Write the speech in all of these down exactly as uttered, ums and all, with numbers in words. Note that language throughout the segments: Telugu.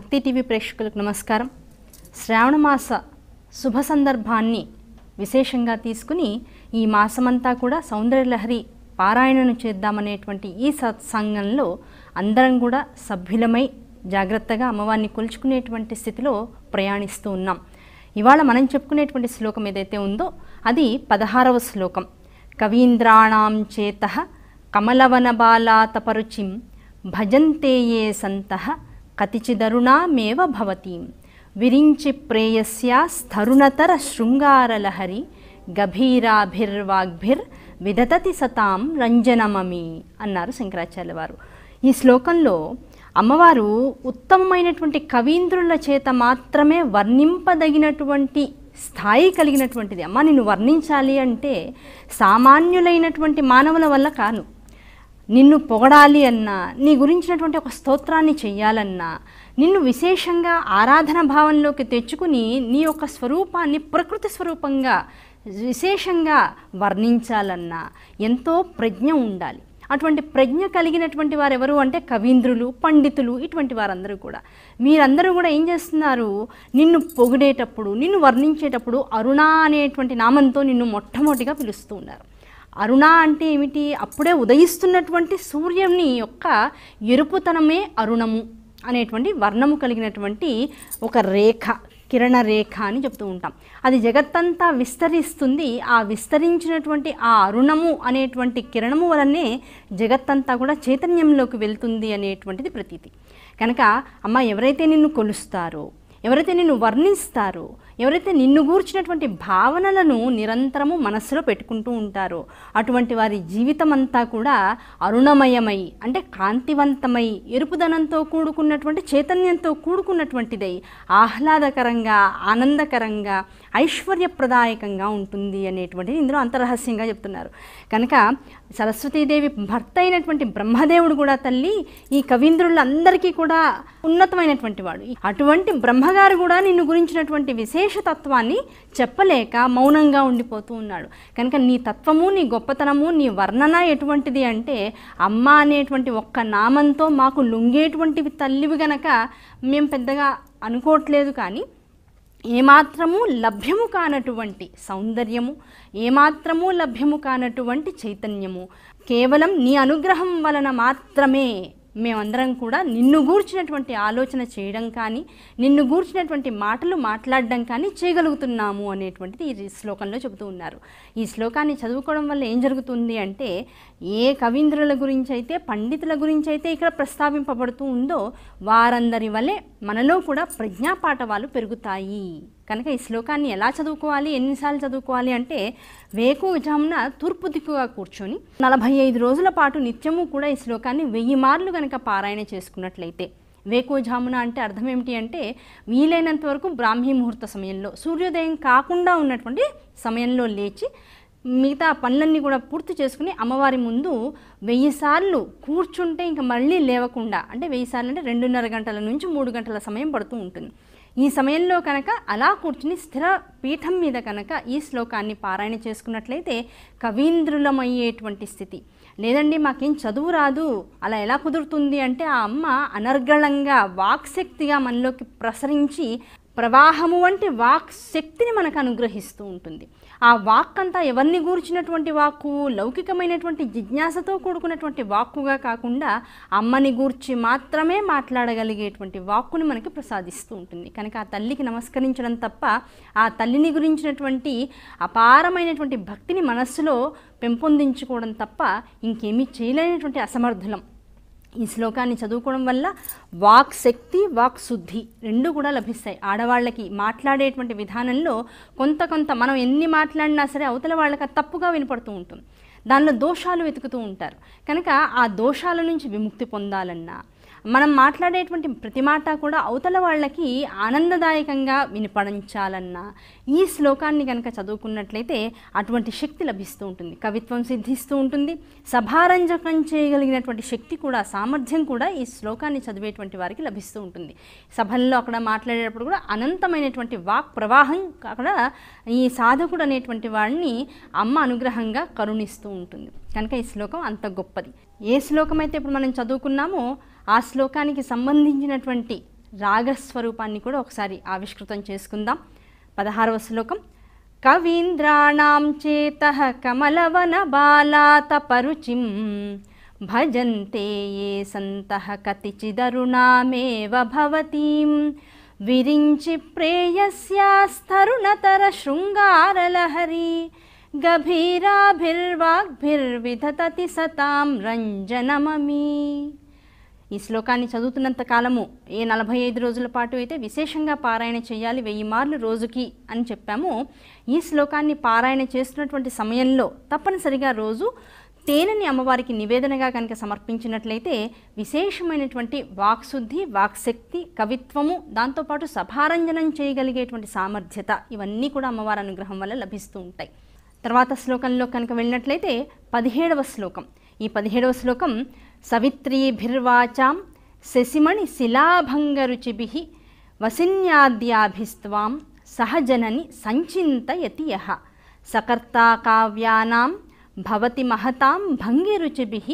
భక్తి టీవీ ప్రేక్షకులకు నమస్కారం. శ్రావణ మాస శుభ సందర్భాన్ని విశేషంగా తీసుకుని ఈ మాసమంతా కూడా సౌందర్యలహరి పారాయణను చేద్దామనేటువంటి ఈ సత్సంగంలో అందరం కూడా సభ్యులమై జాగ్రత్తగా అమ్మవారిని కొలుచుకునేటువంటి స్థితిలో ప్రయాణిస్తూ ఉన్నాం. ఇవాళ మనం చెప్పుకునేటువంటి శ్లోకం ఏదైతే ఉందో అది పదహారవ శ్లోకం. కవీంద్రాణాం చేతః కమలవనబాలాతపరుచిం భజంతే యే సంతః కతిచిదరుణామేవ భవతీం విరించి ప్రేయస్యాస్తరుణతర శృంగారలహరి గభీరాభిర్వాగ్భిర్ విదతతి సతాం రంజనమమి అన్నారు శంకరాచార్య వారు. ఈ శ్లోకంలో అమ్మవారు ఉత్తమమైనటువంటి కవీంద్రుల చేత మాత్రమే వర్ణింపదగినటువంటి స్థాయి కలిగినటువంటిది. అమ్మ నిన్ను వర్ణించాలి అంటే సామాన్యులైనటువంటి మానవుల వల్ల కాను. నిన్ను పొగడాలి అన్నా, నీ గురించినటువంటి ఒక స్తోత్రాన్ని చెయ్యాలన్నా, నిన్ను విశేషంగా ఆరాధన భావంలోకి తెచ్చుకుని నీ యొక్క స్వరూపాన్ని ప్రకృతి స్వరూపంగా విశేషంగా వర్ణించాలన్నా ఎంతో ప్రజ్ఞ ఉండాలి. అటువంటి ప్రజ్ఞ కలిగినటువంటి వారు ఎవరు అంటే కవీంద్రులు, పండితులు, ఇటువంటి వారందరూ కూడా. మీరందరూ కూడా ఏం చేస్తున్నారు, నిన్ను పొగిడేటప్పుడు, నిన్ను వర్ణించేటప్పుడు అరుణ అనేటువంటి నామంతో నిన్ను మొట్టమొదటిగా పిలుస్తూ ఉన్నారు. అరుణ అంటే ఏమిటి? అప్పుడే ఉదయిస్తున్నటువంటి సూర్యుని యొక్క ఎరుపుతనమే అరుణము అనేటువంటి వర్ణము కలిగినటువంటి ఒక రేఖ, కిరణ రేఖ అని చెప్తూ ఉంటాం. అది జగత్తంతా విస్తరిస్తుంది. ఆ విస్తరించినటువంటి ఆ అరుణము అనేటువంటి కిరణము వలనే జగత్తంతా కూడా చైతన్యంలోకి వెళ్తుంది అనేటువంటిది ప్రతీతి. కనుక అమ్మ ఎవరైతే నిన్ను కొలుస్తారో, ఎవరైతే నిన్ను వర్ణిస్తారో, ఎవరైతే నిన్ను గూర్చినటువంటి భావనలను నిరంతరము మనస్సులో పెట్టుకుంటూ ఉంటారో అటువంటి వారి జీవితం అంతా కూడా అరుణమయమై, అంటే కాంతివంతమై, ఎరుపుదనంతో కూడుకున్నటువంటి చైతన్యంతో కూడుకున్నటువంటిదై ఆహ్లాదకరంగా, ఆనందకరంగా, ఐశ్వర్యప్రదాయకంగా ఉంటుంది అనేటువంటిది ఇందులో అంతరహస్యంగా చెప్తున్నారు. కనుక సరస్వతీదేవి భర్త అయినటువంటి బ్రహ్మదేవుడు కూడా తల్లి ఈ కవీంద్రులందరికీ కూడా ఉన్నతమైనటువంటి వాడు. అటువంటి బ్రహ్మగారు కూడా నిన్ను గురించినటువంటి విశేషతత్వాన్ని చెప్పలేక మౌనంగా ఉండిపోతూ ఉన్నాడు. కనుక నీ తత్వము, నీ గొప్పతనము, నీ వర్ణన ఎటువంటిది అంటే అమ్మ అనేటువంటి ఒక్క నామంతో మాకు లొంగేటువంటివి తల్లివి గనక మేము పెద్దగా అనుకోవట్లేదు. కానీ ఏమాత్రము లభ్యము కానటువంటి సౌందర్యము, ఏమాత్రము లభ్యము కానటువంటి చైతన్యము, కేవలం నీ అనుగ్రహం వలన మాత్రమే మేమందరం కూడా నిన్ను గూర్చినటువంటి ఆలోచన చేయడం కానీ, నిన్ను గూర్చినటువంటి మాటలు మాట్లాడడం కానీ చేయగలుగుతున్నాము అనేటువంటిది ఈ శ్లోకంలో చెబుతూ ఉన్నారు. ఈ శ్లోకాన్ని చదువుకోవడం వల్ల ఏం జరుగుతుంది అంటే ఏ కవీంద్రుల గురించి అయితే, పండితుల గురించి అయితే ఇక్కడ ప్రస్తావింపబడుతూ ఉందో వారందరి వలె మనలో కూడా ప్రజ్ఞాపాఠవాలు పెరుగుతాయి. కనుక ఈ శ్లోకాన్ని ఎలా చదువుకోవాలి, ఎన్నిసార్లు చదువుకోవాలి అంటే వేకువజామున తూర్పు దిక్కుగా కూర్చొని నలభై ఐదు రోజుల పాటు నిత్యము కూడా ఈ శ్లోకాన్ని వెయ్యి మార్లు కనుక పారాయణ చేసుకున్నట్లయితే, వేకువజామున అంటే అర్థం ఏమిటి అంటే వీలైనంత వరకు బ్రాహ్మీ ముహూర్త సమయంలో, సూర్యోదయం కాకుండా ఉన్నటువంటి సమయంలో లేచి మిగతా పనులన్నీ కూడా పూర్తి చేసుకుని అమ్మవారి ముందు వెయ్యి సార్లు కూర్చుంటే ఇంకా మళ్ళీ లేవకుండా, అంటే వెయ్యి సార్లు అంటే రెండున్నర గంటల నుంచి మూడు గంటల సమయం పడుతూ ఉంటుంది. ఈ సమయంలో కనుక అలా కూర్చుని స్థిర పీఠం మీద కనుక ఈ శ్లోకాన్ని పారాయణ చేసుకున్నట్లయితే కవీంద్రులమయ్యేటువంటి స్థితి. లేదండి మాకేం చదువు రాదు, అలా ఎలా కుదురుతుంది అంటే ఆ అమ్మ అనర్గళంగా వాక్శక్తిగా మనలోకి ప్రసరించి ప్రవాహము వంటి వాక్ శక్తిని మనకు అనుగ్రహిస్తూ ఉంటుంది. ఆ వాక్ అంతా ఎవరిని గూర్చినటువంటి వాక్కు, లౌకికమైనటువంటి జిజ్ఞాసతో కూడుకున్నటువంటి వాక్కుగా కాకుండా అమ్మని గూర్చి మాత్రమే మాట్లాడగలిగేటువంటి వాక్కుని మనకి ప్రసాదిస్తూ ఉంటుంది. కనుక ఆ తల్లికి నమస్కరించడం తప్ప, ఆ తల్లిని గురించినటువంటి అపారమైనటువంటి భక్తిని మనస్సులో పెంపొందించుకోవడం తప్ప ఇంకేమీ చేయలేనటువంటి అసమర్థులం. ఈ శ్లోకాన్ని చదువుకోవడం వల్ల వాక్ శక్తి, వాక్ శుద్ధి రెండు కూడా లభిస్తాయి. ఆడవాళ్ళకి మాట్లాడేటువంటి విధానంలో కొంత కొంత మనం ఎన్ని మాట్లాడినా సరే అవతల వాళ్ళకి తప్పుగా వినపడుతూ ఉంటుంది. దానిలో దోషాలు వెతుకుతూ ఉంటారు. కనుక ఆ దోషాల నుంచి విముక్తి పొందాలన్నా, మనం మాట్లాడేటువంటి ప్రతి మాట కూడా అవతల వాళ్ళకి ఆనందదాయకంగా వినిపడించాలన్నా ఈ శ్లోకాన్ని కనుక చదువుకున్నట్లయితే అటువంటి శక్తి లభిస్తూ ఉంటుంది. కవిత్వం సిద్ధిస్తూ ఉంటుంది. సభారంజకం చేయగలిగినటువంటి శక్తి కూడా, సామర్థ్యం కూడా ఈ శ్లోకాన్ని చదివేటువంటి వారికి లభిస్తూ ఉంటుంది. సభల్లో అక్కడ మాట్లాడేటప్పుడు కూడా అనంతమైనటువంటి వాక్ ప్రవాహం అక్కడ ఈ సాధకుడు అనేటువంటి వాడిని అమ్మ అనుగ్రహంగా కరుణిస్తూ ఉంటుంది. కనుక ఈ శ్లోకం అంత గొప్పది. ఏ శ్లోకం అయితే ఇప్పుడు మనం చదువుకున్నామో ఆ శ్లోకానికి సంబంధించినటువంటి రాగస్వరూపాన్ని కూడా ఒకసారి ఆవిష్కృతం చేసుకుందాం. పదహారవ శ్లోకం. కవీంద్రాణాం చేతః కమలవన బాలాతపరుచిం భజంతే ఏ సంతః కతిచిదరుణామేవ భవతీం విరించి ప్రేయస్యాస్తరుణతర శృంగారలహరి గభీరాభిర్వాగ్భిర్విధతతి సతాం రంజనమమి. ఈ శ్లోకాన్ని చదువుతున్నంత కాలము ఏ నలభై ఐదు రోజుల పాటు అయితే విశేషంగా పారాయణ చేయాలి, వెయ్యి మార్లు రోజుకి అని చెప్పాము. ఈ శ్లోకాన్ని పారాయణ చేస్తున్నటువంటి సమయంలో తప్పనిసరిగా రోజు తేనెని అమ్మవారికి నివేదనగా కనుక సమర్పించినట్లయితే విశేషమైనటువంటి వాక్శుద్ధి, వాక్శక్తి, కవిత్వము, దాంతోపాటు సభారంజనం చేయగలిగేటువంటి సామర్థ్యత ఇవన్నీ కూడా అమ్మవారి అనుగ్రహం వల్ల లభిస్తూ ఉంటాయి. తర్వాత శ్లోకంలో కనుక వెళ్ళినట్లయితే పదిహేడవ శ్లోకం. ఈ పదిహేడవ శ్లోకం సవిత్రీభిర్వాచాం శశిమణి శిలాభంగరుచిభిః వసిన్యాద్యాభిస్త్వాం సహజనని సంచింతయతి యః సకర్తా కావ్యానాం భవతి మహతాం భంగిరుచిభిః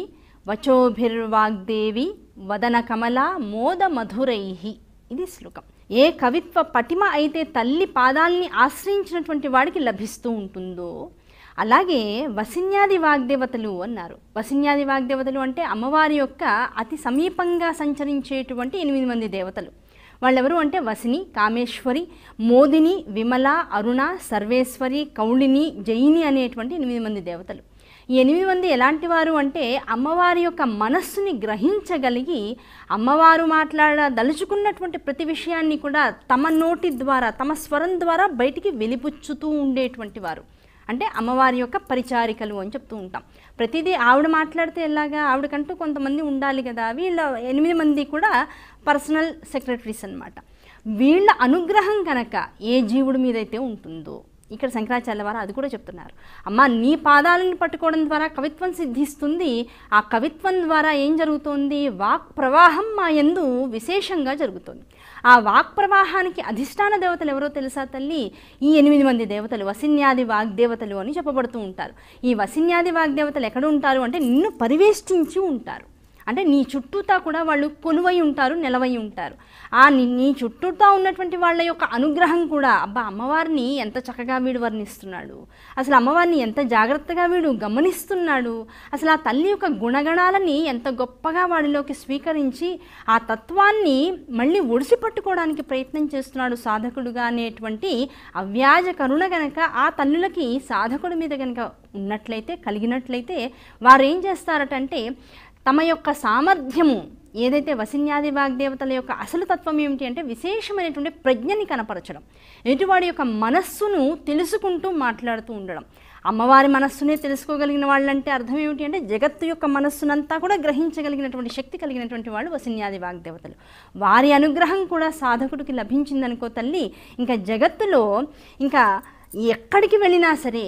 వచోభిర్వాగ్దేవి వదనకమలా మోదమధురైః. ఇది శ్లోకం. ఏ కవిత్వ పటిమ అయితే తల్లి పాదాల్ని ఆశ్రయించినటువంటి వాడికి లభిస్తూ ఉంటుందో అలాగే వసిన్యాది వాగ్దేవతలు అన్నారు. వసిన్యాది వాగ్దేవతలు అంటే అమ్మవారి యొక్క అతి సమీపంగా సంచరించేటువంటి ఎనిమిది మంది దేవతలు. వాళ్ళెవరు అంటే వసిని, కామేశ్వరి, మోదిని, విమల, అరుణ, సర్వేశ్వరి, కౌళిని, జయిని అనేటువంటి ఎనిమిది మంది దేవతలు. ఈ ఎనిమిది మంది ఎలాంటి వారు అంటే అమ్మవారి యొక్క మనస్సుని గ్రహించగలిగి అమ్మవారు మాట్లాడదలుచుకున్నటువంటి ప్రతి విషయాన్ని కూడా తమ నోటి ద్వారా, తమ స్వరం ద్వారా బయటికి వెలిపుచ్చుతూ ఉండేటువంటి వారు. అంటే అమ్మవారి యొక్క పరిచారికలు అని చెప్తూ ఉంటాం. ప్రతిదీ ఆవిడ మాట్లాడితే ఎలాగా, ఆవిడకంటూ కొంతమంది ఉండాలి కదా. వీళ్ళ ఎనిమిది మంది కూడా పర్సనల్ సెక్రటరీస్ అన్నమాట. వీళ్ళ అనుగ్రహం కనుక ఏ జీవుడి మీదైతే ఉంటుందో, ఇక్కడ శంకరాచార్య వారు అది కూడా చెప్తున్నారు. అమ్మ నీ పాదాలను పట్టుకోవడం ద్వారా కవిత్వం సిద్ధిస్తుంది. ఆ కవిత్వం ద్వారా ఏం జరుగుతోంది, వాక్ ప్రవాహం మా యందు విశేషంగా జరుగుతుంది. ఆ వాక్ ప్రవాహానికి అధిష్టాన దేవతలు ఎవరో తెలుసా తల్లి? ఈ ఎనిమిది మంది దేవతలు వసిన్యాది వాగ్దేవతలు అని చెప్పబడుతూ ఉంటారు. ఈ వసిన్యాది వాగ్దేవతలు ఎక్కడ ఉంటారు అంటే నిన్ను పరివేష్టించి ఉంటారు. అంటే నీ చుట్టూతా కూడా వాళ్ళు కొలువై ఉంటారు, నిలవై ఉంటారు. ఆ నీ చుట్టూతా ఉన్నటువంటి వాళ్ళ యొక్క అనుగ్రహం కూడా, అబ్బా అమ్మవారిని ఎంత చక్కగా వీడు వర్ణిస్తున్నాడు, అసలు అమ్మవారిని ఎంత జాగ్రత్తగా వీడు గమనిస్తున్నాడు, అసలు ఆ తల్లి యొక్క గుణగణాలని ఎంత గొప్పగా వాడిలోకి స్వీకరించి ఆ తత్వాన్ని మళ్ళీ ఒడిసి పట్టుకోవడానికి ప్రయత్నం చేస్తున్నాడు సాధకుడుగా అనేటువంటి అవ్యాజ కరుణ గనక ఆ తల్లులకి సాధకుడి మీద కనుక ఉన్నట్లయితే, కలిగినట్లయితే వారు ఏం చేస్తారటంటే తమ యొక్క సామర్థ్యము ఏదైతే వసిన్యాది వాగ్దేవతల యొక్క అసలు తత్వం ఏమిటి అంటే విశేషమైనటువంటి ప్రజ్ఞని కనపరచడం, ఎదుటివాడి యొక్క మనస్సును తెలుసుకుంటూ మాట్లాడుతూ ఉండడం. అమ్మవారి మనస్సునే తెలుసుకోగలిగిన వాళ్ళంటే అర్థం ఏమిటి అంటే జగత్తు యొక్క మనస్సునంతా కూడా గ్రహించగలిగినటువంటి శక్తి కలిగినటువంటి వాళ్ళు వసిన్యాది వాగ్దేవతలు. వారి అనుగ్రహం కూడా సాధకుడికి లభించిందనుకో తల్లి, ఇంకా జగత్తులో ఇంకా ఎక్కడికి వెళ్ళినా సరే,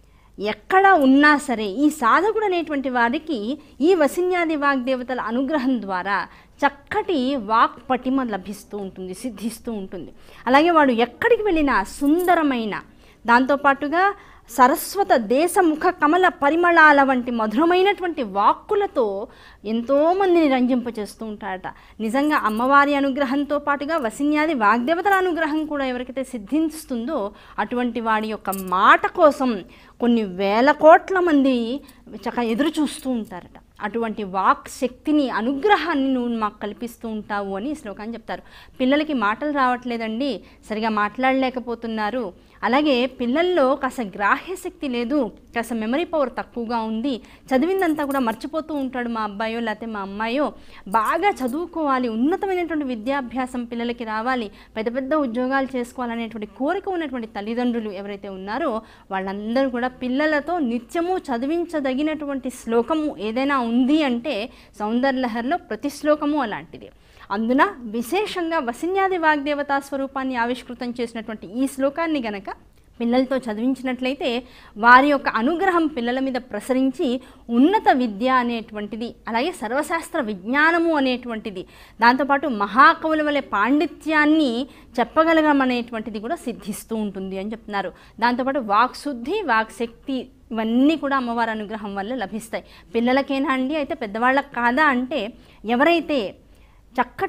ఎక్కడ ఉన్నా సరే ఈ సాధకుడు అనేటువంటి వారికి ఈ వసిన్యాది వాగ్దేవతల అనుగ్రహం ద్వారా చక్కటి వాక్ పటిమ లభిస్తూ ఉంటుంది, సిద్ధిస్తూ ఉంటుంది. అలాగే వాడు ఎక్కడికి వెళ్ళినా సుందరమైన, దాంతోపాటుగా సరస్వత దేశముఖ కమల పరిమళాల వంటి మధురమైనటువంటి వాక్కులతో ఎంతోమందిని రంజింపచేస్తూ ఉంటాడట. నిజంగా అమ్మవారి అనుగ్రహంతో పాటుగా వసిన్యాది వాగ్దేవతల అనుగ్రహం కూడా ఎవరికైతే సిద్ధిస్తుందో అటువంటి వాడి యొక్క మాట కోసం కొన్ని వేల కోట్ల మంది చక్కగా ఎదురు చూస్తూ ఉంటారట. అటువంటి వాక్ శక్తిని, అనుగ్రహాన్ని నువ్వు మాకు కల్పిస్తూ ఉంటావు అని శ్లోకాన్ని చెప్తారు. పిల్లలకి మాటలు రావట్లేదండి, సరిగా మాట్లాడలేకపోతున్నారు, అలాగే పిల్లల్లో కాస్త గ్రాహ్య శక్తి లేదు, కాస్త మెమరీ పవర్ తక్కువగా ఉంది, చదివిందంతా కూడా మర్చిపోతూ ఉంటాడు మా అబ్బాయో లేకపోతే మా అమ్మాయో, బాగా చదువుకోవాలి, ఉన్నతమైనటువంటి విద్యాభ్యాసం పిల్లలకి రావాలి, పెద్ద పెద్ద ఉద్యోగాలు చేసుకోవాలనేటువంటి కోరిక ఉన్నటువంటి తల్లిదండ్రులు ఎవరైతే ఉన్నారో వాళ్ళందరూ కూడా పిల్లలతో నిత్యము చదివించదగినటువంటి శ్లోకము ఏదైనా ఉంది అంటే సౌందర్యలహరిలో ప్రతి శ్లోకము అలాంటిది. అందున విశేషంగా వసిన్యాది వాగ్దేవతా స్వరూపాన్ని ఆవిష్కృతం చేసినటువంటి ఈ శ్లోకాన్ని గనక పిల్లలతో చదివించినట్లయితే వారి యొక్క అనుగ్రహం పిల్లల మీద ప్రసరించి ఉన్నత విద్య అనేటువంటిది, అలాగే సర్వశాస్త్ర విజ్ఞానము అనేటువంటిది, దాంతోపాటు మహాకవుల వలె పాండిత్యాన్ని చెప్పగలగమనేటువంటిది కూడా సిద్ధిస్తూ ఉంటుంది అని చెప్తున్నారు. దాంతోపాటు వాక్శుద్ధి, వాక్శక్తి ఇవన్నీ కూడా అమ్మవారి అనుగ్రహం వల్ల లభిస్తాయి. పిల్లలకేనా అండి, అయితే పెద్దవాళ్ళకి కాదా అంటే ఎవరైతే చక్కటి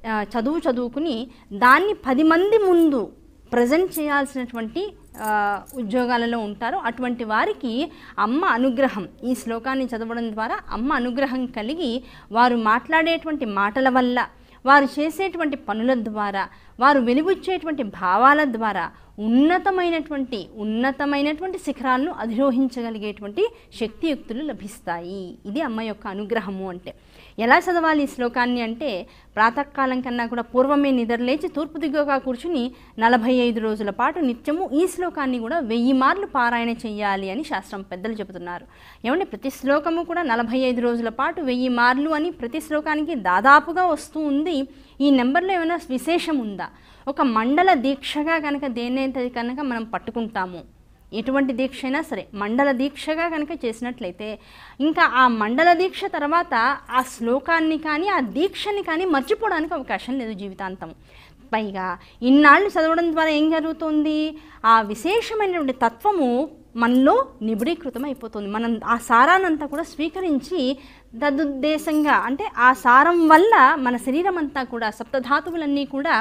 చదువు చదువుకుని దాన్ని పది మంది ముందు ప్రజెంట్ చేయాల్సినటువంటి ఉద్యోగాలలో ఉంటారో అటువంటి వారికి అమ్మ అనుగ్రహం, ఈ శ్లోకాన్ని చదవడం ద్వారా అమ్మ అనుగ్రహం కలిగి వారు మాట్లాడేటువంటి మాటల వల్ల, వారు చేసేటువంటి పనుల ద్వారా, వారు వెలుబుచ్చేటువంటి భావాల ద్వారా ఉన్నతమైనటువంటి ఉన్నతమైనటువంటి శిఖరాలను అధిరోహించగలిగేటువంటి శక్తియుక్తులు లభిస్తాయి. ఇది అమ్మ యొక్క అనుగ్రహము అంటే. ఎలా చదవాలి ఈ శ్లోకాన్ని అంటే, ప్రాతకాలం కన్నా కూడా పూర్వమే నిద్రలేచి తూర్పు దిగువగా కూర్చుని నలభై ఐదు రోజుల పాటు నిత్యము ఈ శ్లోకాన్ని కూడా వెయ్యి మార్లు పారాయణ చెయ్యాలి అని శాస్త్రం పెద్దలు చెబుతున్నారు. ఏమంటే ప్రతి శ్లోకము కూడా నలభై ఐదు రోజుల పాటు వెయ్యి మార్లు అని ప్రతి శ్లోకానికి దాదాపుగా వస్తూ ఉంది. ఈ నెంబర్లో ఏమైనా విశేషం ఉందా? ఒక మండల దీక్షగా కనుక దేన్నైతే కనుక మనం పట్టుకుంటాము, ఎటువంటి దీక్ష అయినా సరే మండల దీక్షగా కనుక చేసినట్లయితే ఇంకా ఆ మండల దీక్ష తర్వాత ఆ శ్లోకాన్ని కానీ ఆ దీక్షని కానీ మర్చిపోవడానికి అవకాశం లేదు జీవితాంతం. పైగా ఇన్నాళ్ళు చదవడం ద్వారా ఏం జరుగుతుంది, ఆ విశేషమైనటువంటి తత్వము మనలో నిబిడీకృతం అయిపోతుంది. మనం ఆ సారానంతా కూడా స్వీకరించి తదుద్దేశంగా అంటే ఆ సారం వల్ల మన శరీరం అంతా కూడా సప్తధాతువులన్నీ కూడా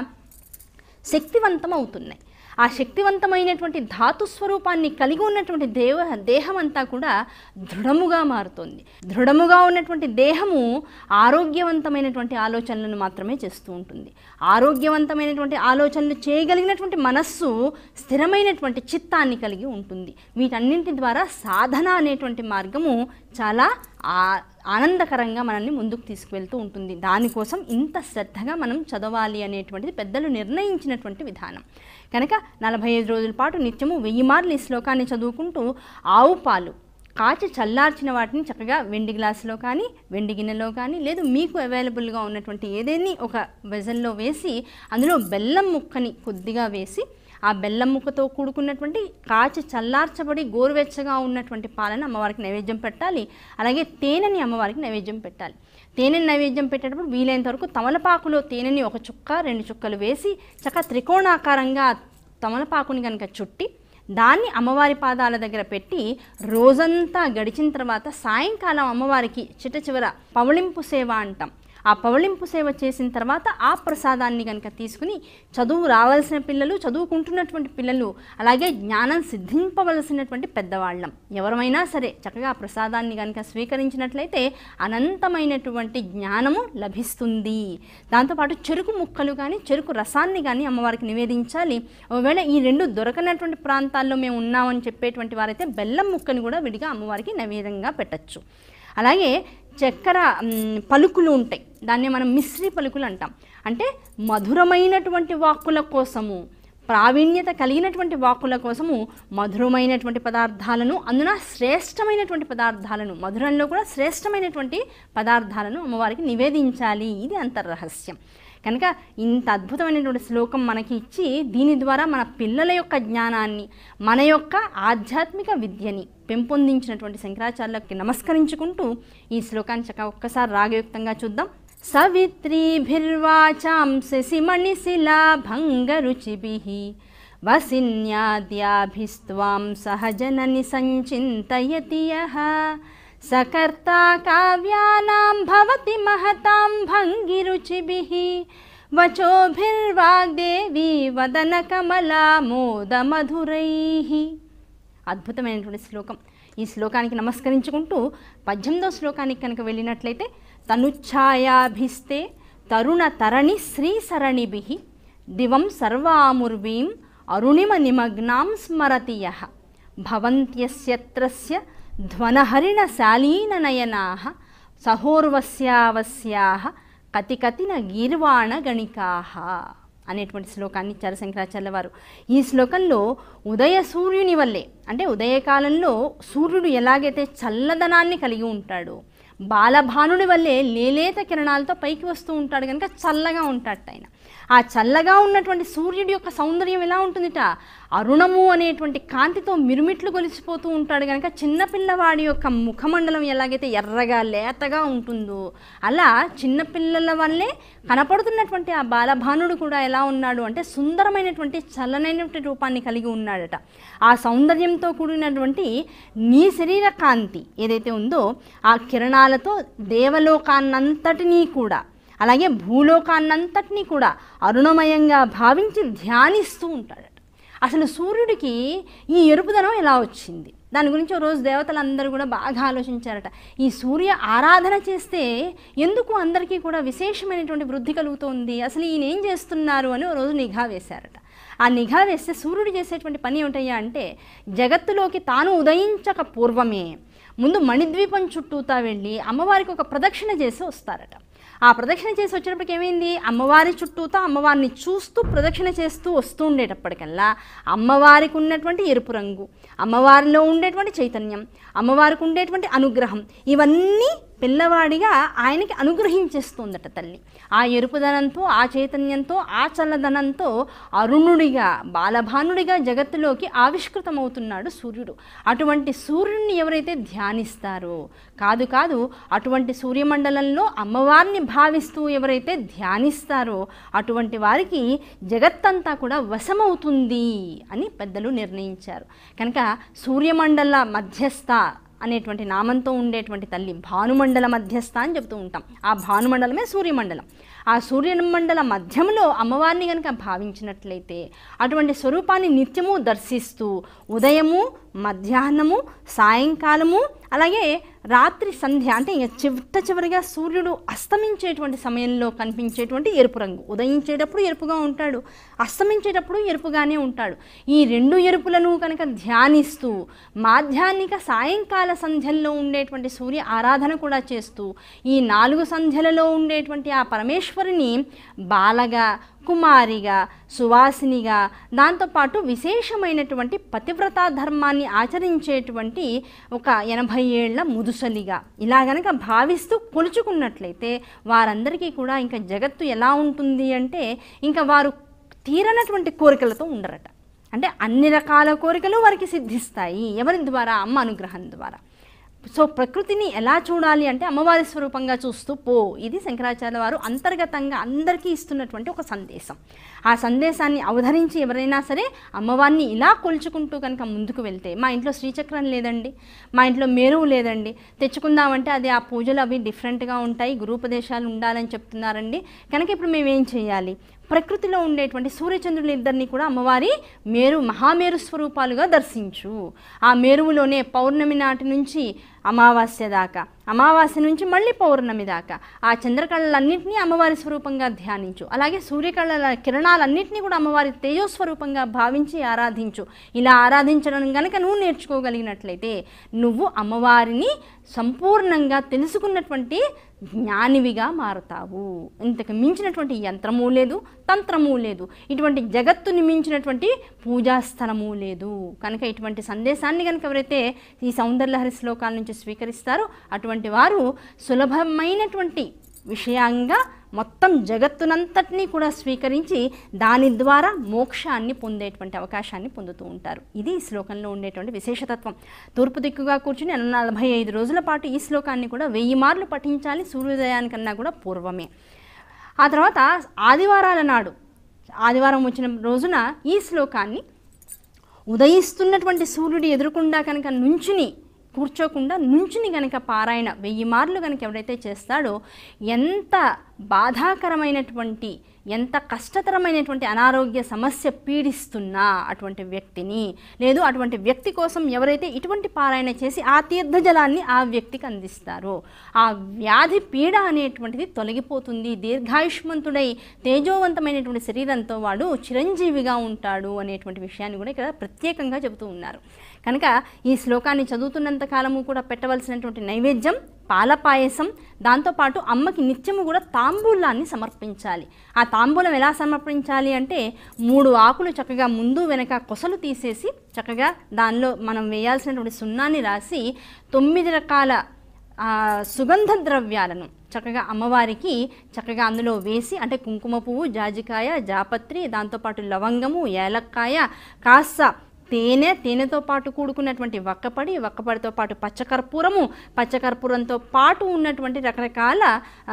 శక్తివంతం అవుతున్నాయి. ఆ శక్తివంతమైనటువంటి ధాతు స్వరూపాన్ని కలిగి ఉన్నటువంటి దేవ దేహం అంతా కూడా దృఢముగా మారుతుంది. దృఢముగా ఉన్నటువంటి దేహము ఆరోగ్యవంతమైనటువంటి ఆలోచనలను మాత్రమే చేస్తూ ఉంటుంది. ఆరోగ్యవంతమైనటువంటి ఆలోచనలు చేయగలిగినటువంటి మనస్సు స్థిరమైనటువంటి చిత్తాన్ని కలిగి ఉంటుంది. వీటన్నింటి ద్వారా సాధన అనేటువంటి మార్గము చాలా ఆ ఆనందకరంగా మనల్ని ముందుకు తీసుకువెళ్తూ ఉంటుంది. దానికోసం ఇంత శ్రద్ధగా మనం చదవాలి అనేటువంటిది పెద్దలు నిర్ణయించినటువంటి విధానం. కనుక నలభై ఐదు రోజుల పాటు నిత్యము వెయ్యి మార్లు ఈ శ్లోకాన్ని చదువుకుంటూ ఆవు పాలు కాచి చల్లార్చిన వాటిని చక్కగా వెండి గ్లాసులో కానీ వెండి గిన్నెలో కానీ లేదు మీకు అవైలబుల్గా ఉన్నటువంటి ఏదేని ఒక వెజల్లో వేసి అందులో బెల్లం ముక్కని కొద్దిగా వేసి ఆ బెల్లం ముక్కతో కూడుకున్నటువంటి కాచి చల్లార్చబడి గోరువెచ్చగా ఉన్నటువంటి పాలను అమ్మవారికి నైవేద్యం పెట్టాలి. అలాగే తేనెని అమ్మవారికి నైవేద్యం పెట్టాలి. తేనెని నైవేద్యం పెట్టేటప్పుడు వీలైనంత వరకు తమలపాకులో తేనెని ఒక చుక్క రెండు చుక్కలు వేసి చక్కగా త్రికోణాకారంగా తమలపాకుని కనుక చుట్టి దాన్ని అమ్మవారి పాదాల దగ్గర పెట్టి రోజంతా గడిచిన తర్వాత సాయంకాలం అమ్మవారికి చిట్ట చివర పవళింపు సేవ అంటాం. ఆ పవళింపు సేవ చేసిన తర్వాత ఆ ప్రసాదాన్ని కనుక తీసుకుని చదువు రావాల్సిన పిల్లలు, చదువుకుంటున్నటువంటి పిల్లలు, అలాగే జ్ఞానం సిద్ధింపవలసినటువంటి పెద్దవాళ్ళం ఎవరమైనా సరే చక్కగా ఆ ప్రసాదాన్ని కనుక స్వీకరించినట్లయితే అనంతమైనటువంటి జ్ఞానము లభిస్తుంది. దాంతోపాటు చెరుకు ముక్కలు కానీ చెరుకు రసాన్ని కానీ అమ్మవారికి నివేదించాలి. ఒకవేళ ఈ రెండు దొరకనటువంటి ప్రాంతాల్లో మేము ఉన్నామని చెప్పేటువంటి వారైతే బెల్లం ముక్కని కూడా విడిగా అమ్మవారికి నైవేద్యంగా పెట్టచ్చు. అలాగే చక్కెర పలుకులు ఉంటాయి, దాన్ని మనం మిశ్రీ పలుకులు అంటాం. అంటే మధురమైనటువంటి వాక్కుల కోసము, ప్రావీణ్యత కలిగినటువంటి వాక్కుల కోసము మధురమైనటువంటి పదార్థాలను, అందున శ్రేష్టమైనటువంటి పదార్థాలను, మధురంలో కూడా శ్రేష్టమైనటువంటి పదార్థాలను అమ్మవారికి నివేదించాలి. ఇది అంతర్రహస్యం. కనుక ఇంత అద్భుతమైనటువంటి శ్లోకం మనకి ఇచ్చి దీని ద్వారా మన పిల్లల యొక్క జ్ఞానాన్ని, మన యొక్క ఆధ్యాత్మిక విద్యని పెంపొందించినటువంటి శంకరాచార్యులకి నమస్కరించుకుంటూ ఈ శ్లోకాన్ని చక్కగా ఒక్కసారి రాగయుక్తంగా చూద్దాం. సవిత్రీభిర్వాచాం శశిమణిశిలా భంగరుచిభిః వసిన్యాద్యాభిస్త్వాం సహజనని సంచింతయతి యః సకర్తా కావ్యానాం భవతి మహతాం భంగిరుచిభిః వచోభిర్వాగ్దేవి వదన కమలా మోదమధురైః. అద్భుతమైనటువంటి శ్లోకం. ఈ శ్లోకానికి నమస్కరించుకుంటూ పద్దెనిమిదో శ్లోకానికి కనుక వెళ్ళినట్లయితే తనుఛాయాభిస్తే తరుణ తరణి శ్రీసరణిభిః దివం సర్వాముర్వీం అరుణిమ నిమగ్నాం స్మరతి యః భవంత్యస్యత్రస్య ధ్వనహరిణ శాలీన నయనాః సహోర్వస్యావస్యాః కతి కతిన గీర్వాణ గణికాః అనేటువంటి శ్లోకాన్ని ఇచ్చారు శంకరాచార్యుల వారు. ఈ శ్లోకంలో ఉదయ సూర్యుని వల్లే, అంటే ఉదయకాలంలో సూర్యుడు ఎలాగైతే చల్లదనాన్ని కలిగి ఉంటాడో, బాలభానుడి వల్లే లేలేత కిరణాలతో పైకి వస్తూ ఉంటాడు కనుక చల్లగా ఉంటాడు ఆయన. ఆ చల్లగా ఉన్నటువంటి సూర్యుడి యొక్క సౌందర్యం ఎలా ఉంటుందిట, అరుణము అనేటువంటి కాంతితో మిరుమిట్లు గొలిచిపోతూ ఉంటాడు కనుక చిన్నపిల్లవాడి యొక్క ముఖమండలం ఎలాగైతే ఎర్రగా లేతగా ఉంటుందో అలా చిన్నపిల్లల వల్లే కనపడుతున్నటువంటి ఆ బాలభానుడు కూడా ఎలా ఉన్నాడు అంటే సుందరమైనటువంటి చల్లనైనటువంటి రూపాన్ని కలిగి ఉన్నాడట. ఆ సౌందర్యంతో కూడినటువంటి నీ శరీర కాంతి ఏదైతే ఉందో ఆ కిరణాలతో దేవలోకాన్నంతటినీ కూడా, అలాగే భూలోకాన్నంతటినీ కూడా అరుణమయంగా భావించి ధ్యానిస్తూ ఉంటాడట. అసలు సూర్యుడికి ఈ ఎరుపుదనం ఎలా వచ్చింది, దాని గురించి రోజు దేవతలందరూ కూడా బాగా ఆలోచించారట. ఈ సూర్య ఆరాధన చేస్తే ఎందుకు అందరికీ కూడా విశేషమైనటువంటి వృద్ధి కలుగుతోంది, అసలు ఈయన ఏం చేస్తున్నారు అని ఓ రోజు నిఘా వేశారట. ఆ నిఘా వేస్తే సూర్యుడు చేసేటువంటి పని ఏమిటయ్యా అంటే, జగత్తులోకి తాను ఉదయించక పూర్వమే ముందు మణిద్వీపం చుట్టూతా వెళ్ళి అమ్మవారికి ఒక ప్రదక్షిణ చేసి వస్తారట. ఆ ప్రదక్షిణ చేసి వచ్చేటప్పటికి ఏమైంది, అమ్మవారి చుట్టూతా అమ్మవారిని చూస్తూ ప్రదక్షిణ చేస్తూ వస్తూ ఉండేటప్పటికల్లా అమ్మవారికి ఉన్నటువంటి ఎరుపు రంగు, అమ్మవారిలో ఉండేటువంటి చైతన్యం, అమ్మవారికి ఉండేటువంటి అనుగ్రహం, ఇవన్నీ పిల్లవాడిగా ఆయనకి అనుగ్రహించేస్తుందట తల్లి. ఆ ఎరుపుదనంతో, ఆ చైతన్యంతో, ఆ చల్లదనంతో అరుణుడిగా, బాలభానుడిగా జగత్తులోకి ఆవిష్కృతమవుతున్నాడు సూర్యుడు. అటువంటి సూర్యుడిని ఎవరైతే ధ్యానిస్తారో, కాదు కాదు అటువంటి సూర్యమండలంలో అమ్మవారిని భావిస్తూ ఎవరైతే ధ్యానిస్తారో అటువంటి వారికి జగత్తంతా కూడా వశమవుతుంది అని పెద్దలు నిర్ణయించారు. కనుక సూర్యమండల మధ్యస్థ అనేటువంటి నామంతో ఉండేటువంటి తల్లి భానుమండల మధ్యస్థ అని చెబుతూ ఉంటాం. ఆ భానుమండలమే సూర్యమండలం. ఆ సూర్యమండల మధ్యంలో అమ్మవారిని కనుక భావించినట్లయితే అటువంటి స్వరూపాన్ని నిత్యము దర్శిస్తూ ఉదయము, మధ్యాహ్నము, సాయంకాలము, అలాగే రాత్రి సంధ్య అంటే ఇక చిట్ట చివరిగా సూర్యుడు అస్తమించేటువంటి సమయంలో కనిపించేటువంటి ఎరుపు రంగు, ఉదయించేటప్పుడు ఎరుపుగా ఉంటాడు, అస్తమించేటప్పుడు ఎరుపుగానే ఉంటాడు. ఈ రెండు ఎరుపులను కనుక ధ్యానిస్తూ మాధ్యాహ్నిక సాయంకాల సంధ్యల్లో ఉండేటువంటి సూర్య ఆరాధన కూడా చేస్తూ ఈ నాలుగు సంధ్యలలో ఉండేటువంటి ఆ పరమేశ్వరిని బాలగా, కుమారిగా, సువాసినిగా, దాంతోపాటు విశేషమైనటువంటి పతివ్రతా ధర్మాన్ని ఆచరించేటువంటి ఒక ఎనభై ఏళ్ల ముదుసలిగా ఇలా గనక భావిస్తూ కొలుచుకున్నట్లయితే వారందరికీ కూడా ఇంకా జగత్తు ఎలా ఉంటుంది అంటే ఇంకా వారు తీరనటువంటి కోరికలతో ఉండరట. అంటే అన్ని రకాల కోరికలు వారికి సిద్ధిస్తాయి. ఎవరి ద్వారా? అమ్మ అనుగ్రహం ద్వారా. సో ప్రకృతిని ఎలా చూడాలి అంటే అమ్మవారి స్వరూపంగా చూస్తూ పో. ఇది శంకరాచార్య వారు అంతర్గతంగా అందరికీ ఇస్తున్నటువంటి ఒక సందేశం. ఆ సందేశాన్ని అవధరించి ఎవరైనా సరే అమ్మవారిని ఇలా కొలుచుకుంటూ కనుక ముందుకు వెళ్తే, మా ఇంట్లో శ్రీచక్రం లేదండి, మా ఇంట్లో మేరువు లేదండి, తెచ్చుకుందామంటే అది ఆ పూజలు అవి డిఫరెంట్గా ఉంటాయి, గురూపదేశాలు ఉండాలని చెప్తున్నారండి, కనుక ఇప్పుడు మేమేం చేయాలి? ప్రకృతిలో ఉండేటువంటి సూర్యచంద్రులు ఇద్దరిని కూడా అమ్మవారి మేరు మహామేరు స్వరూపాలుగా దర్శించు. ఆ మేరువులోనే పౌర్ణమి నాటి నుంచి అమావాస్య దాకా, అమావాస్య నుంచి మళ్ళీ పౌర్ణమి దాకా ఆ చంద్రకళలన్నింటినీ అమ్మవారి స్వరూపంగా ధ్యానించు. అలాగే సూర్యకళల కిరణాలన్నింటినీ కూడా అమ్మవారి తేజోస్వరూపంగా భావించి ఆరాధించు. ఇలా ఆరాధించడం కనుక నువ్వు నేర్చుకోగలిగినట్లయితే నువ్వు అమ్మవారిని సంపూర్ణంగా తెలుసుకున్నటువంటి జ్ఞానివిగా మారుతావు. ఇంతకు మించినటువంటి యంత్రము లేదు, తంత్రము లేదు, ఇటువంటి జగత్తుని మించినటువంటి పూజాస్థలము లేదు. కనుక ఇటువంటి సందేశాన్ని కనుక ఎవరైతే ఈ సౌందర్యలహరి శ్లోకాల నుంచి స్వీకరిస్తారో అటువంటి వారు సులభమైనటువంటి విషయంగా మొత్తం జగత్తునంతటినీ కూడా స్వీకరించి దాని ద్వారా మోక్షాన్ని పొందేటువంటి అవకాశాన్ని పొందుతూ ఉంటారు. ఇది ఈ శ్లోకంలో ఉండేటువంటి విశేషతత్వం. తూర్పు దిక్కుగా కూర్చుని నలభై ఐదు రోజుల పాటు ఈ శ్లోకాన్ని కూడా వెయ్యి మార్లు పఠించాలి, సూర్యోదయానికన్నా కూడా పూర్వమే. ఆ తర్వాత ఆదివారాల నాడు, ఆదివారం వచ్చిన రోజున ఈ శ్లోకాన్ని ఉదయిస్తున్నటువంటి సూర్యుడు ఎదురుకుండా కనుక నుంచుని కూర్చోకుండా నుంచుని కనుక పారాయణ వెయ్యి మార్లు కనుక ఎవరైతే చేస్తాడో ఎంత బాధాకరమైనటువంటి, ఎంత కష్టతరమైనటువంటి అనారోగ్య సమస్య పీడిస్తున్నా అటువంటి వ్యక్తిని, లేదు అటువంటి వ్యక్తి కోసం ఎవరైతే ఇటువంటి పారాయణ చేసి ఆ తీర్థ జలాన్ని ఆ వ్యక్తికి అందిస్తారో ఆ వ్యాధి పీడ అనేటువంటిది తొలగిపోతుంది. దీర్ఘాయుష్మంతుడై తేజోవంతమైనటువంటి శరీరంతో వాడు చిరంజీవిగా ఉంటాడు అనేటువంటి విషయాన్ని కూడా ఇక్కడ ప్రత్యేకంగా చెబుతూ ఉన్నారు. కనుక ఈ శ్లోకాన్ని చదువుతున్నంత కాలము కూడా పెట్టవలసినటువంటి నైవేద్యం పాల పాయసం, దాంతోపాటు అమ్మకి నిత్యము కూడా తాంబూలాన్ని సమర్పించాలి. ఆ తాంబూలం ఎలా సమర్పించాలి అంటే మూడు ఆకులు చక్కగా ముందు వెనక కొసలు తీసేసి చక్కగా దానిలో మనం వేయాల్సినటువంటి సున్నాన్ని రాసి తొమ్మిది రకాల సుగంధ ద్రవ్యాలను చక్కగా అమ్మవారికి చక్కగా అందులో వేసి, అంటే కుంకుమ పువ్వు, జాజికాయ, జాపత్రి, దాంతోపాటు లవంగము, ఏలక్కాయ, కాస్త తేనె, తేనెతో పాటు కూడుకున్నటువంటి వక్కపడి, వక్కపడితో పాటు పచ్చకర్పూరము, పచ్చకర్పూరంతో పాటు ఉన్నటువంటి రకరకాల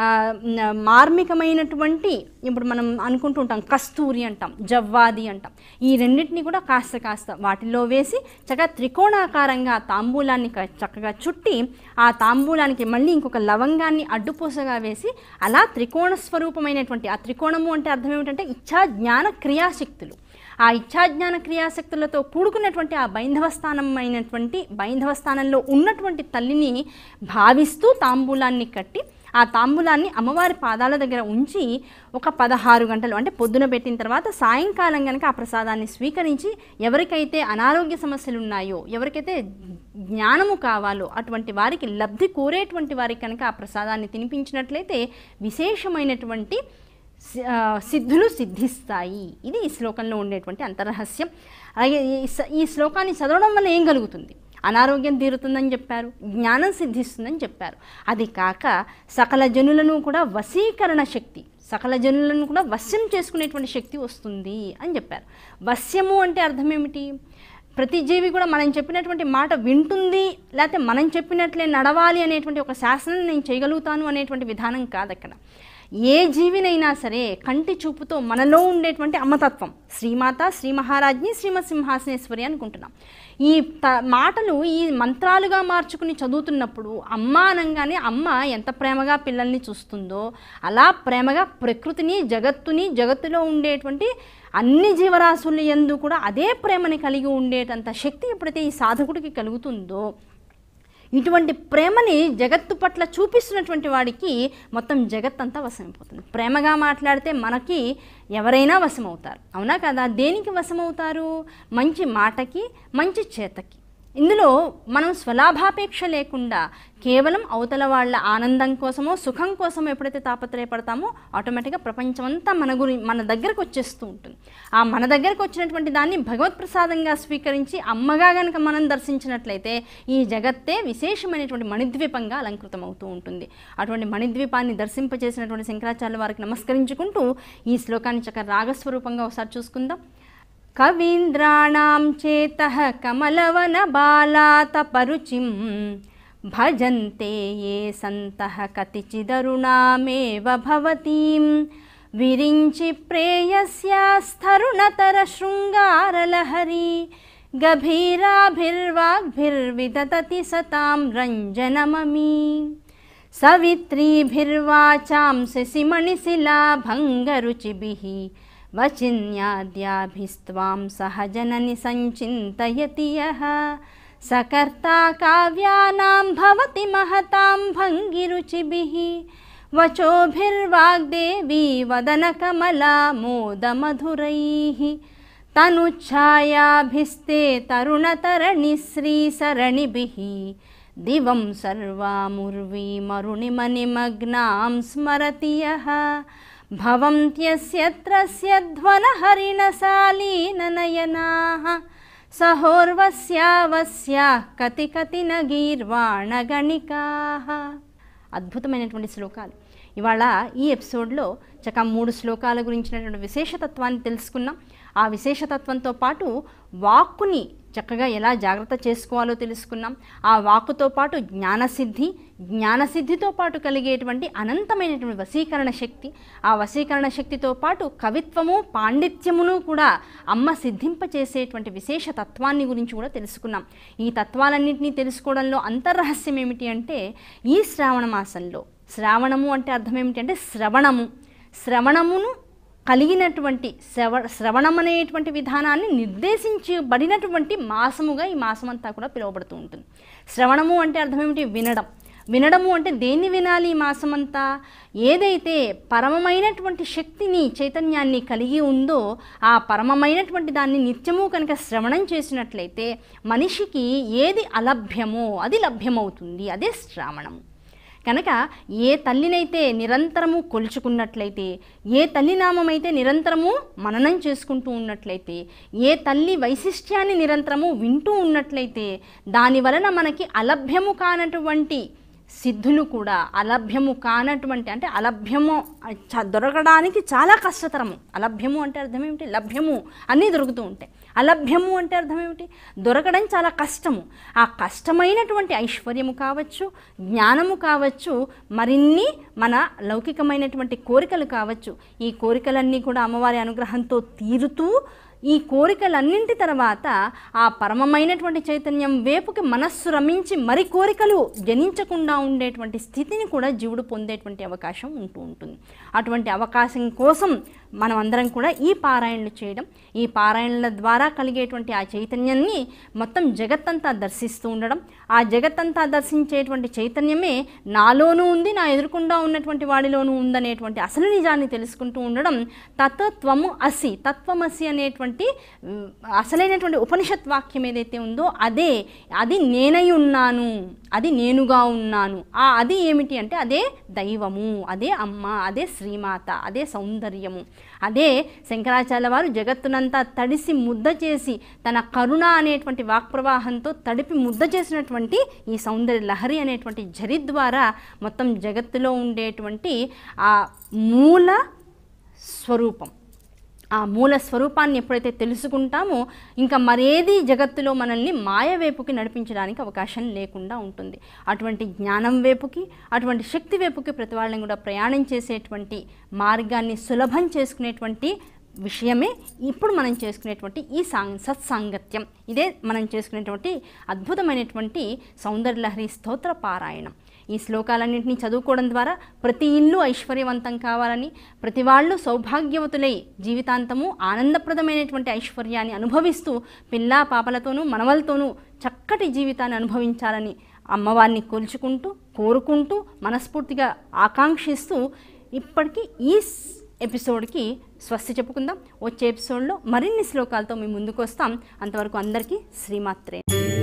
మార్మికమైనటువంటి, ఇప్పుడు మనం అనుకుంటుంటాం కస్తూరి అంటాం, జవ్వాది అంటాం, ఈ రెండింటిని కూడా కాస్త కాస్త వాటిల్లో వేసి చక్కగా త్రికోణాకారంగా తాంబూలాన్ని చక్కగా చుట్టి ఆ తాంబూలానికి మళ్ళీ ఇంకొక లవంగాన్ని అడ్డుపూసగా వేసి అలా త్రికోణ స్వరూపమైనటువంటి, ఆ త్రికోణము అంటే అర్థం ఏమిటంటే ఇచ్ఛా జ్ఞాన క్రియాశక్తులు, ఆ ఇచ్ఛాజ్ఞాన క్రియాశక్తులతో కూడుకున్నటువంటి ఆ బైంధవస్థానమైనటువంటి బైంధవస్థానంలో ఉన్నటువంటి తల్లిని భావిస్తూ తాంబూలాన్ని కట్టి ఆ తాంబూలాన్ని అమ్మవారి పాదాల దగ్గర ఉంచి ఒక పదహారు గంటలు అంటే పొద్దున పెట్టిన తర్వాత సాయంకాలం కనుక ఆ ప్రసాదాన్ని స్వీకరించి ఎవరికైతే అనారోగ్య సమస్యలు ఉన్నాయో, ఎవరికైతే జ్ఞానము కావాలో అటువంటి వారికి, లబ్ధి కోరేటువంటి వారికి కనుక ఆ ప్రసాదాన్ని తినిపించినట్లయితే విశేషమైనటువంటి సిద్ధులు సిద్ధిస్తాయి. ఇది ఈ శ్లోకంలో ఉండేటువంటి అంతర్రహస్యం. అలాగే ఈ శ్లోకాన్ని చదవడం వల్ల ఏం కలుగుతుంది? అనారోగ్యం తీరుతుందని చెప్పారు, జ్ఞానం సిద్ధిస్తుందని చెప్పారు. అది కాక సకల జనులను కూడా వశీకరణ శక్తి, సకల జనులను కూడా వశ్యం చేసుకునేటువంటి శక్తి వస్తుంది అని చెప్పారు. వశ్యము అంటే అర్థం ఏమిటి? ప్రతి జీవి కూడా మనం చెప్పినటువంటి మాట వింటుంది, లేకపోతే మనం చెప్పినట్లే నడవాలి అనేటువంటి ఒక శాసనం నేను చేయగలుగుతాను అనేటువంటి విధానం కాదు అక్కడ. ఏ జీవినైనా సరే కంటి చూపుతో మనలో ఉండేటువంటి అమ్మతత్వం, శ్రీమాత, శ్రీ మహారాజ్ని, శ్రీమత్ సింహాసనేశ్వరి అనుకుంటున్నాం. ఈ త మాటలు ఈ మంత్రాలుగా మార్చుకుని చదువుతున్నప్పుడు అమ్మ అనగానే అమ్మ ఎంత ప్రేమగా పిల్లల్ని చూస్తుందో అలా ప్రేమగా ప్రకృతిని, జగత్తుని, జగత్తులో ఉండేటువంటి అన్ని జీవరాశుల యందు కూడా అదే ప్రేమని కలిగి ఉండేటంత శక్తి ఎప్పుడైతే ఈ సాధకుడికి కలుగుతుందో, ఇటువంటి ప్రేమని జగత్తు పట్ల చూపిస్తున్నటువంటి వాడికి మొత్తం జగత్తంతా వశమైపోతుంది. ప్రేమగా మాట్లాడితే మనకి ఎవరైనా వశమవుతారు, అవునా కదా? దేనికి వశమవుతారు? మంచి మాటకి, మంచి చేతకి. ఇందులో మనం స్వలాభాపేక్ష లేకుండా కేవలం అవతల వాళ్ళ ఆనందం కోసమో సుఖం కోసమో ఎప్పుడైతే తాపత్రయపడతామో ఆటోమేటిక్గా ప్రపంచం అంతా మన గురి మన దగ్గరకు వచ్చేస్తూ ఉంటుంది. ఆ మన దగ్గరకు వచ్చినటువంటి దాన్ని భగవత్ ప్రసాదంగా స్వీకరించి అమ్మగా కనుక మనం దర్శించినట్లయితే ఈ జగత్తే విశేషమైనటువంటి మణిద్వీపంగా అలంకృతం అవుతూ ఉంటుంది. అటువంటి మణిద్వీపాన్ని దర్శింపజేసినటువంటి శంకరాచార్యుల వారికి నమస్కరించుకుంటూ ఈ శ్లోకాన్ని చక్కగా రాగస్వరూపంగా ఒకసారి చూసుకుందాం. కవీంద్రాణాం చేతః కమలవన బాలాతపరుచిం భజంతే ఏ సంతః కతిచిదరుణామేవ భవతీం విరించి ప్రేయస్యాస్తరుణతర శృంగారలహరి గభీరాభిర్వాగ్భిర్విదతతి సతాం రంజనమమీ సవిత్రీభిర్వాచాం శశిమణిశిలా భంగరుచిభిః వచిన్యాద్యాభిస్త్వాం సహజనని సంచింతయతి యః సకర్తా కావ్యానాం భవతి మహతాం భంగిరుచిభిః వచోభిర్వాగ్దేవీ వదనకమలా మోదమధురైః తనుఛాయాభిస్తే తరుణతరణిశ్రీసరణిభిః దివం సర్వాముర్వీమరుణిమనిమగ్నాం స్మరతి యః భవంత్యస్యత్రస్య ధ్వనహరిణశాలీననయనాః సహోర్వస్యావస్యాః కతి కతి నగీర్వాణగణికాః. అద్భుతమైనటువంటి శ్లోకాలు. ఇవాళ ఈ ఎపిసోడ్లో చక్కగా మూడు శ్లోకాల గురించినటువంటి విశేషతత్వాన్ని తెలుసుకున్నాం. ఆ విశేషతత్వంతో పాటు వాక్కుని చక్కగా ఎలా జాగ్రత్త చేసుకోవాలో తెలుసుకున్నాం. ఆ వాక్కుతో పాటు జ్ఞానసిద్ధి, జ్ఞానసిద్ధితో పాటు కలిగేటువంటి అనంతమైనటువంటి వశీకరణ శక్తి, ఆ వశీకరణ శక్తితో పాటు కవిత్వము, పాండిత్యమును కూడా అమ్మ సిద్ధింపచేసేటువంటి విశేష తత్వాన్ని గురించి కూడా తెలుసుకున్నాం. ఈ తత్వాలన్నింటినీ తెలుసుకోవడంలో అంతర్రహస్యం ఏమిటి అంటే, ఈ శ్రావణ మాసంలో, శ్రావణము అంటే అర్థం ఏమిటి అంటే శ్రవణము, శ్రవణమును కలిగినటువంటి శ్రవ శ్రవణం అనేటువంటి విధానాన్ని నిర్దేశించబడినటువంటి మాసముగా ఈ మాసం అంతా కూడా పిలువబడుతూ ఉంటుంది. శ్రవణము అంటే అర్థం ఏమిటి? వినడం. వినడము అంటే దేన్ని వినాలి? ఈ మాసమంతా ఏదైతే పరమమైనటువంటి శక్తిని, చైతన్యాన్ని కలిగి ఉందో ఆ పరమమైనటువంటి దాన్ని నిత్యము కనుక శ్రవణం చేసినట్లయితే మనిషికి ఏది అలభ్యమో అది లభ్యమవుతుంది. అదే శ్రావణము. కనుక ఏ తల్లినైతే నిరంతరము కొలుచుకున్నట్లయితే, ఏ తల్లి నామమైతే నిరంతరము మననం చేసుకుంటూ ఉన్నట్లయితే, ఏ తల్లి వైశిష్ట్యాన్ని నిరంతరము వింటూ ఉన్నట్లయితే, దాని వలన మనకి అలభ్యము కానటువంటి సిద్ధులు కూడా అలభ్యము కానటువంటి, అంటే అలభ్యము చ దొరకడానికి చాలా కష్టతరము. అలభ్యము అంటే అర్థం ఏమిటి? లభ్యము అన్నీ దొరుకుతూ ఉంటాయి. అలభ్యము అంటే అర్థం ఏమిటి? దొరకడం చాలా కష్టము. ఆ కష్టమైనటువంటి ఐశ్వర్యము కావచ్చు, జ్ఞానము కావచ్చు, మరిన్ని మన లౌకికమైనటువంటి కోరికలు కావచ్చు, ఈ కోరికలన్నీ కూడా అమ్మవారి అనుగ్రహంతో తీరుతూ ఈ కోరికలన్నింటి తర్వాత ఆ పరమమైనటువంటి చైతన్యం వైపుకి మనస్సు రమించి మరి కోరికలు జనించకుండా ఉండేటువంటి స్థితిని కూడా జీవుడు పొందేటువంటి అవకాశం ఉంటూ ఉంటుంది. అటువంటి అవకాశం కోసం మనం అందరం కూడా ఈ పారాయణలు చేయడం, ఈ పారాయణల ద్వారా కలిగేటువంటి ఆ చైతన్యాన్ని మొత్తం జగత్తంతా దర్శిస్తూ ఉండడం, ఆ జగత్తంతా దర్శించేటువంటి చైతన్యమే నాలోనూ ఉంది, నా ఎదురుకుండా ఉన్నటువంటి వాడిలోనూ ఉందనేటువంటి అసలు నిజాన్ని తెలుసుకుంటూ ఉండడం. తత్వము అసి, తత్వమసి అనేటువంటి అసలైనటువంటి ఉపనిషత్ వాక్యం ఏదైతే ఉందో అదే, అది నేనై ఉన్నాను, అది నేనుగా ఉన్నాను. ఆ అది ఏమిటి అంటే అదే దైవము, అదే అమ్మ, అదే శ్రీమాత, అదే సౌందర్యము. అదే శంకరాచార్య వారు జగత్తునంతా తడిసి ముద్ద చేసి తన కరుణ అనేటువంటి వాక్ప్రవాహంతో తడిపి ముద్ద చేసినటువంటి ఈ సౌందర్య లహరి అనేటువంటి జరి ద్వారా మొత్తం జగత్తులో ఉండేటువంటి ఆ మూల స్వరూపం, ఆ మూల స్వరూపాన్ని ఎప్పుడైతే తెలుసుకుంటామో ఇంకా మరేది జగత్తులో మనల్ని మాయ వైపుకి నడిపించడానికి అవకాశం లేకుండా ఉంటుంది. అటువంటి జ్ఞానం వైపుకి, అటువంటి శక్తి వైపుకి ప్రతి వాళ్ళని కూడా ప్రయాణం చేసేటువంటి మార్గాన్ని సులభం చేసుకునేటువంటి విషయమే ఇప్పుడు మనం చేసుకునేటువంటి ఈ సాంగ్ సత్సాంగత్యం. ఇదే మనం చేసుకునేటువంటి అద్భుతమైనటువంటి సౌందర్యలహరి స్తోత్ర పారాయణం. ఈ శ్లోకాలన్నింటినీ చదువుకోవడం ద్వారా ప్రతి ఇల్లు ఐశ్వర్యవంతం కావాలని, ప్రతి వాళ్ళు సౌభాగ్యవతులై జీవితాంతము ఆనందప్రదమైనటువంటి ఐశ్వర్యాన్ని అనుభవిస్తూ పిల్లా పాపలతోనూ మనవలతోనూ చక్కటి జీవితాన్ని అనుభవించాలని అమ్మవారిని కొలుచుకుంటూ కోరుకుంటూ మనస్ఫూర్తిగా ఆకాంక్షిస్తూ ఇప్పటికీ ఈ ఎపిసోడ్కి స్వస్తి చెప్పుకుందాం. వచ్చే ఎపిసోడ్లో మరిన్ని శ్లోకాలతో మేము ముందుకు వస్తాం. అంతవరకు అందరికీ శ్రీమాత్రే.